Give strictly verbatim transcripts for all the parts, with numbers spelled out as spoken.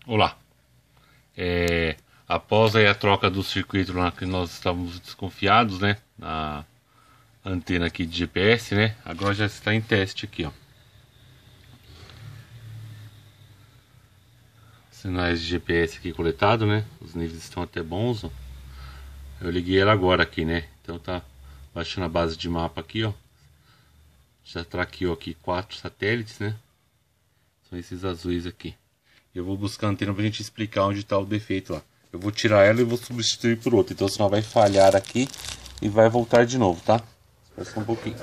Olá, é, após aí a troca do circuito lá que nós estávamos desconfiados, né, na antena aqui de G P S, né, agora já está em teste aqui, ó. Sinais de G P S aqui coletado, né, os níveis estão até bons, ó. Eu liguei ela agora aqui, né, então tá baixando a base de mapa aqui, ó. Já traqueou aqui quatro satélites, né, são esses azuis aqui. Eu vou buscar a antena pra gente explicar onde está o defeito lá. Eu vou tirar ela e vou substituir por outra. Então senão vai falhar aqui e vai voltar de novo, tá? Espera só um pouquinho.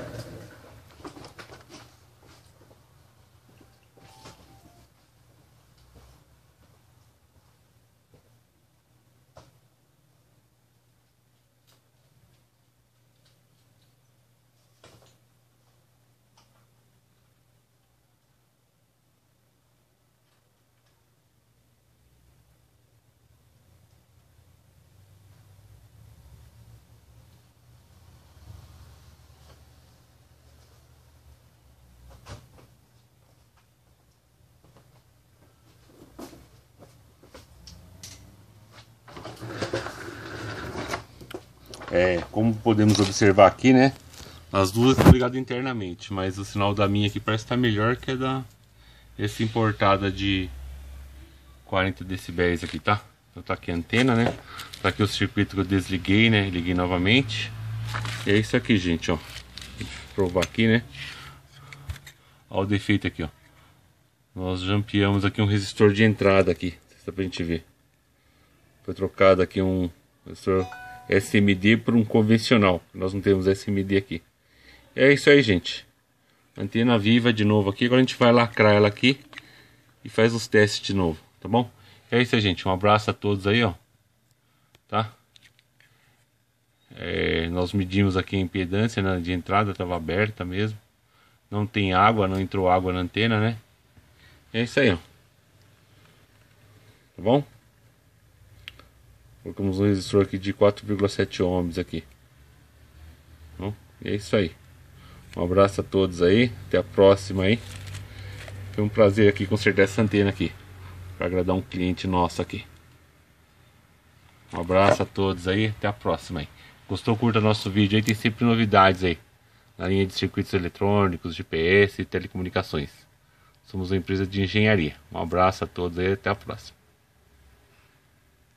É, como podemos observar aqui, né? As duas estão ligadas internamente, mas o sinal da minha aqui parece estar melhor que a da essa importada de quarenta decibéis aqui, tá? Então tá aqui a antena, né? Tá aqui o circuito que eu desliguei, né? Liguei novamente. E é isso aqui, gente, ó. Deixa eu provar aqui, né? Olha o defeito aqui, ó. Nós jampeamos aqui um resistor de entrada aqui, dá pra gente ver. Foi trocado aqui um resistor S M D por um convencional. Nós não temos S M D aqui. É isso aí, gente. Antena viva de novo aqui. Agora a gente vai lacrar ela aqui e faz os testes de novo, tá bom? É isso aí, gente. Um abraço a todos aí, ó. Tá? É, nós medimos aqui a impedância, né, de entrada, estava aberta mesmo. Não tem água, não entrou água na antena, né? É isso aí, ó. Tá bom? Colocamos um resistor aqui de quatro vírgula sete ohms aqui. Bom, é isso aí. Um abraço a todos aí. Até a próxima aí. Foi um prazer aqui consertar essa antena aqui, para agradar um cliente nosso aqui. Um abraço a todos aí. Até a próxima aí. Gostou? Curta nosso vídeo aí. Tem sempre novidades aí na linha de circuitos eletrônicos, G P S e telecomunicações. Somos uma empresa de engenharia. Um abraço a todos aí. Até a próxima.